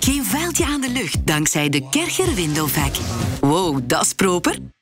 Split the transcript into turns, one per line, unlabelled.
Geen vuiltje aan de lucht dankzij de Kärcher Window Vac. Wow, dat is proper.